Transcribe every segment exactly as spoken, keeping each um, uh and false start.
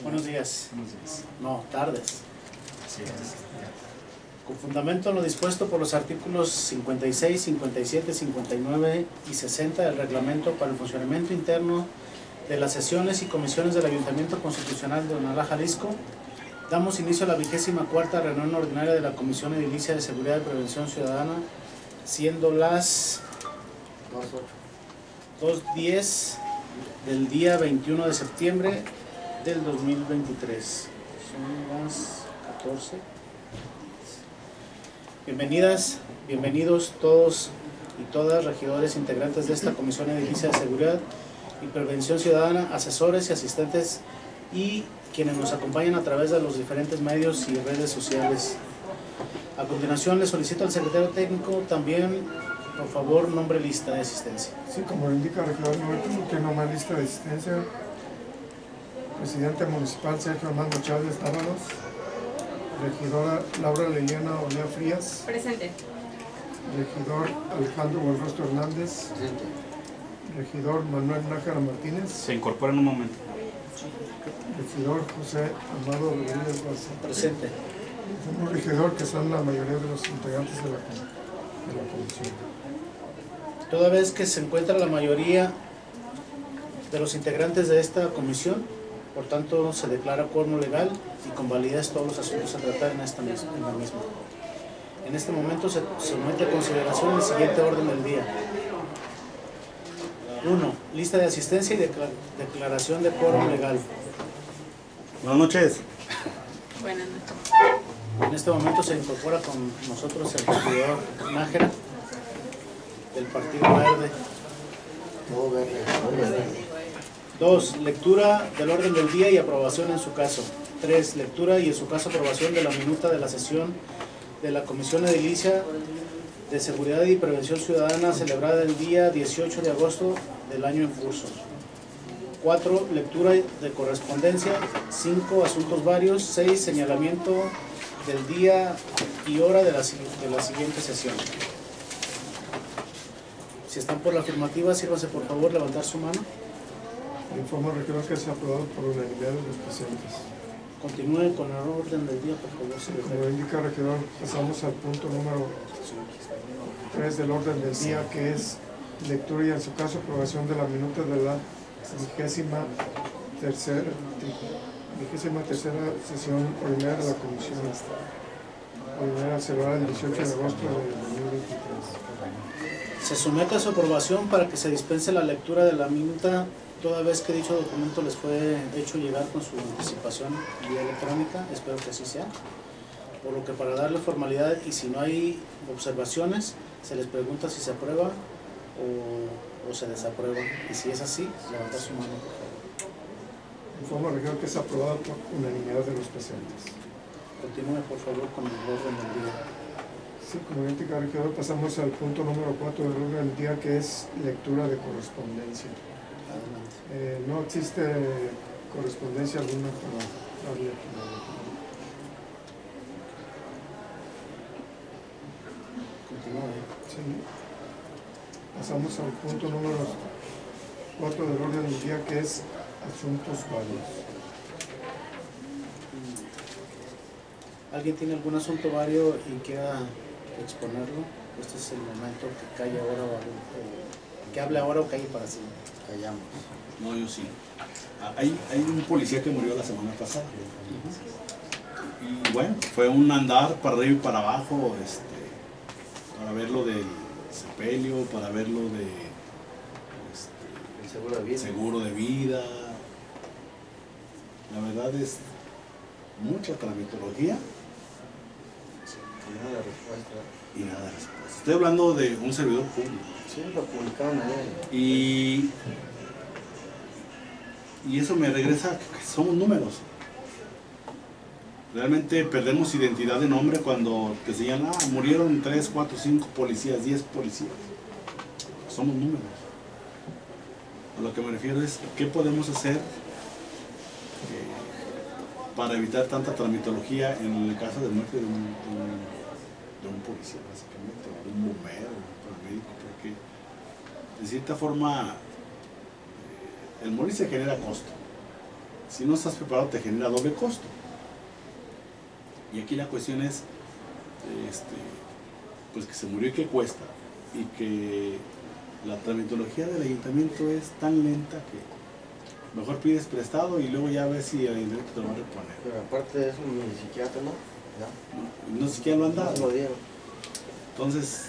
Buenos días. Buenos días. No, tardes. Así es. Con fundamento en lo dispuesto por los artículos cincuenta y seis, cincuenta y siete, cincuenta y nueve y sesenta del Reglamento para el funcionamiento interno de las sesiones y comisiones del Ayuntamiento Constitucional de Tonalá, Jalisco, damos inicio a la vigésima cuarta reunión ordinaria de la Comisión Edilicia de Seguridad y Prevención Ciudadana, siendo las dos diez del día veintiuno de septiembre del dos mil veintitrés. Son las catorce. Bienvenidas, bienvenidos todos y todas regidores integrantes de esta Comisión Edilicia de Seguridad y Prevención Ciudadana, asesores y asistentes y quienes nos acompañan a través de los diferentes medios y redes sociales. A continuación, le solicito al secretario técnico también, por favor, nombre lista de asistencia. Sí, como lo indica el regidor Norton, tiene una lista de asistencia. Presidente municipal Sergio Armando Chávez Dávalos. Regidora Laura Liliana Olea Frías. Presente. Regidor Alejandro Buenrostro Hernández. Presente. Regidor Manuel Nájera Martínez. Se incorpora en un momento. Regidor José Amado Rodríguez Garza. Presente. Un regidor que son la mayoría de los integrantes de la, de la comisión. Toda vez que se encuentra la mayoría de los integrantes de esta comisión, por tanto se declara quórum legal y con validez todos los asuntos a tratar en, esta, en la misma. En este momento se somete a consideración el siguiente orden del día. uno. Lista de asistencia y declaración de quórum legal. Buenas noches. Buenas noches. En este momento se incorpora con nosotros el regidor Nájera del Partido Verde. Todo verde, todo verde. dos. Lectura del orden del día y aprobación en su caso. tres. Lectura y en su caso aprobación de la minuta de la sesión de la Comisión Edilicia de Seguridad y Prevención Ciudadana celebrada el día dieciocho de agosto del año en curso. cuatro. Lectura de correspondencia. cinco. Asuntos varios. seis. Señalamiento del día y hora de la, de la siguiente sesión. Si están por la afirmativa, sírvase por favor levantar su mano. Informo al regidor que se ha aprobado por unanimidad de los presentes. Continúe con el orden del día, por favor, Como secretario. indica el regidor, pasamos al punto número tres del orden del día, que es lectura y en su caso aprobación de la minuta de la vigésima tercera, vigésima tercera sesión ordinaria de la comisión ordinaria celebrada el dieciocho de agosto de dos mil veintitrés. Se somete a su aprobación para que se dispense la lectura de la minuta, toda vez que dicho documento les fue hecho llegar con su anticipación vía electrónica. Espero que así sea. Por lo que, para darle formalidad y si no hay observaciones, se les pregunta si se aprueba o, o se desaprueba. Y si es así, levantar su mano, por favor. Informo al regidor que es aprobado por unanimidad de los presentes. Continúe, por favor, con el orden del día. Sí, como indica el regidor, pasamos al punto número cuatro del orden del día, que es lectura de correspondencia. Adelante. Eh, no existe correspondencia alguna para darle. Continúe. Sí. Pasamos al punto número cuatro del orden del día, que es asuntos varios. ¿Alguien tiene algún asunto vario y quiera exponerlo? Este es el momento que calle ahora o, o que hable ahora o calle para siempre. Callamos. No, yo sí. Hay, hay un policía que murió la semana pasada. Y bueno, fue un andar para arriba y para abajo, este, para ver lo del sepelio, para ver lo de este, El seguro de vida. seguro de vida. La verdad es mucha tramitología Y nada de respuesta. y nada de respuesta. Estoy hablando de un servidor público. Sí, lo publicaron ayer. Y, y eso me regresa a que somos números. Realmente perdemos identidad de nombre cuando te señalan, ah, murieron tres, cuatro, cinco policías, diez policías. Somos números. A lo que me refiero es, ¿qué podemos hacer eh, para evitar tanta tramitología en el caso de muerte de un, de un, de un policía, básicamente, de un bombero, de un paramédico? Porque de cierta forma el morir se genera costo. Si no estás preparado te genera doble costo. Y aquí la cuestión es, este, pues que se murió y que cuesta. Y que la tramitología del ayuntamiento es tan lenta que mejor pides prestado y luego ya ves si el ayuntamiento te lo va a reponer. Pero aparte de eso, ni siquiera te lo, ¿ya? No, no siquiera lo han dado. No lo dieron. Entonces,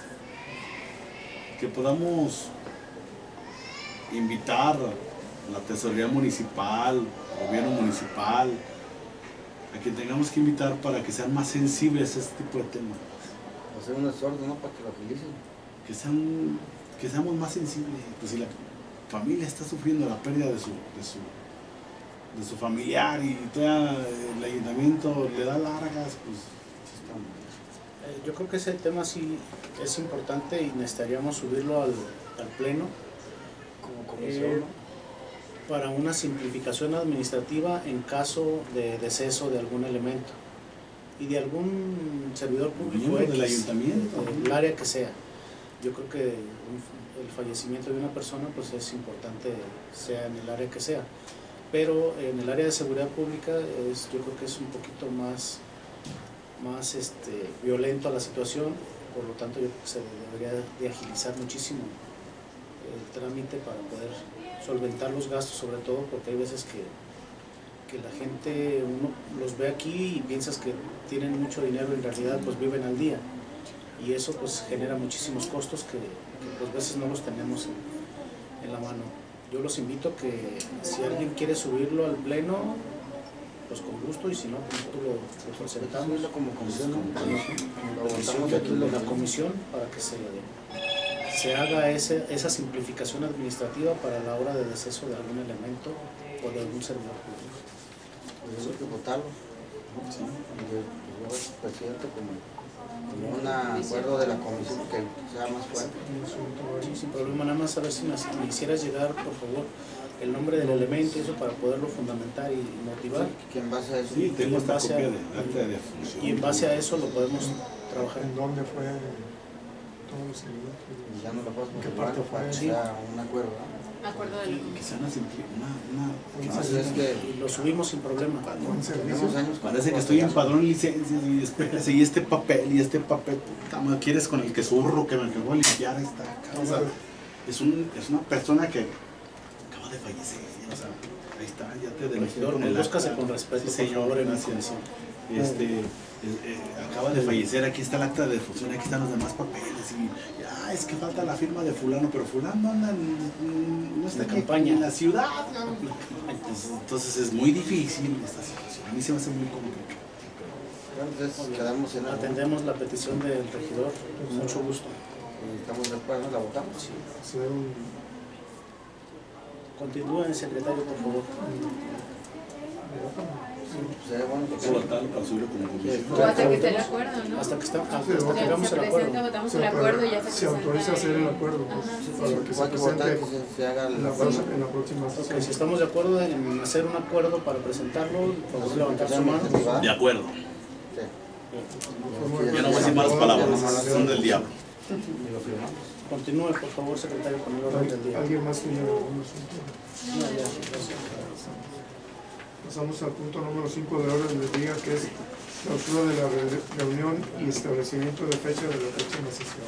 que podamos invitar a la tesorería municipal, gobierno municipal, a quien tengamos que invitar para que sean más sensibles a este tipo de temas. Hacer un esfuerzo, ¿no? Para que lo agilicen. Que, sean, que seamos más sensibles. Pues si la familia está sufriendo la pérdida de su, de su, de su familiar y todavía el ayuntamiento le da largas, pues está mal. Eh, Yo creo que ese tema sí es importante y necesitaríamos subirlo al, al pleno Como comisión, eh, ¿no? para una simplificación administrativa en caso de deceso de algún elemento y de algún servidor público Miembro del X, ayuntamiento. del área que sea. Yo creo que un- el fallecimiento de una persona pues es importante, sea en el área que sea, pero en el área de seguridad pública es, yo creo que es un poquito más más este, violento a la situación, por lo tanto yo creo que se debería de agilizar muchísimo el trámite para poder solventar los gastos, sobre todo porque hay veces que, que la gente, uno los ve aquí y piensas que tienen mucho dinero y en realidad pues viven al día y eso pues genera muchísimos costos que, que pues veces no los tenemos en, en la mano. Yo los invito que si alguien quiere subirlo al pleno, pues con gusto, y si no, pues nosotros lo, lo presentamos Subirlo como comisión, ¿no? como Lo petición votamos de, aquí, de lo la comisión para que se, se haga ese, esa simplificación administrativa para la hora de deceso de algún elemento o de algún servidor público. Pues eso hay que votarlo. ¿no? Sí. Y de- pues, yo, el presidente, como, como un acuerdo de la comisión que sea más fuerte. Sí, sin problema, nada más a ver si me, me hicieras llegar, por favor, el nombre del elemento y eso para poderlo fundamentar y motivar. Que en base a eso. Sí, tengo esta base copia a- de acta de defunción. Y en base a eso lo podemos trabajar. ¿En dónde fue todos los seguidores? Y ya no lo puedes ¿En qué confirmar parte para que fue? sea un acuerdo. ¿no? Acuerdo de Y, Que sea una simple, una, una, que Así sea- es que y lo subimos sin problema. ¿Buen servicio? Tenemos años con Parece que poco estoy en batallar. padrón de licencias y espérese, y este papel, y este papel, puta madre, ¿quieres con el que zurro que me voy a limpiar esta casa? O sea, es, un, es una persona que acaba de fallecer, o sea, ahí está, ya te demostré Regidor, con el condúzcase acta. con respeto, Sí, por señor, favor, en la gracias. comisión. Este, eh, eh, acaba de fallecer, aquí está el acta de defunción, aquí están los demás papeles, y ya, es que falta la firma de fulano, pero fulano anda en, no está En aquí campaña. en la ciudad, ¿no? Entonces, entonces es muy difícil esta situación, a mí se me hace muy complicado. Entonces quedamos en algo. Atendemos la petición del regidor, con mucho gusto. Y estamos de acuerdo, la votamos. Sí. Hacer un, Continúen, secretario, por favor. Sería bueno que Puedo votar para subirlo como comisión. O hasta que esté el acuerdo, ¿no? Hasta que, está, hasta Sí, que ok. tengamos Se el acuerdo. presenta, votamos se el acuerdo y ya se se presenta. autoriza a hacer el acuerdo, Ajá, pues, sí. para que se hay que votar presente que se, se haga en el la, acuerdo. próxima- en la próxima Ok, sesión. si estamos de acuerdo en hacer un acuerdo para presentarlo, por favor levantar su mano. De acuerdo. Sí. Ya no voy a decir malas palabras, son del diablo. Y lo firmamos. Continúe, por favor, secretario, con el orden del día. ¿Alguien más tiene algún asunto? No, ya, gracias. Pasamos al punto número cinco del orden del día, que es clausura de la re- reunión y establecimiento de fecha de la próxima sesión.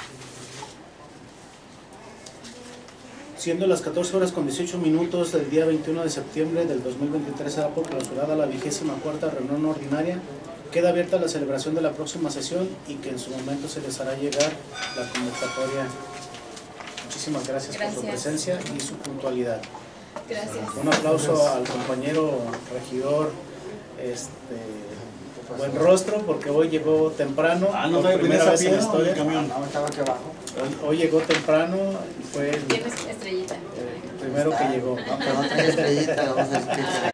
Siendo las catorce horas con dieciocho minutos del día veintiuno de septiembre del dos mil veintitrés, se da por clausurada la vigésima cuarta reunión ordinaria. Queda abierta la celebración de la próxima sesión y que en su momento se les hará llegar la convocatoria. Muchísimas gracias, por su Gracias. presencia y su puntualidad. Gracias. Un aplauso al compañero regidor, este, buen rostro, porque hoy llegó temprano, Ah, no por trae primera esa vez en la piedra o el historia. camión. No, estaba aquí abajo. Hoy, hoy llegó temprano y fue el, Tienes estrellita. el primero que llegó. No, pero no trae estrellita, vamos a decir que